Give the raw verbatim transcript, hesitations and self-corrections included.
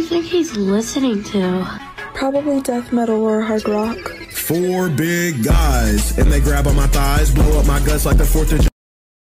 think he's listening to? Probably death metal or hard rock. Four big guys, and they grab on my thighs, blow up my guts like the fourth of July.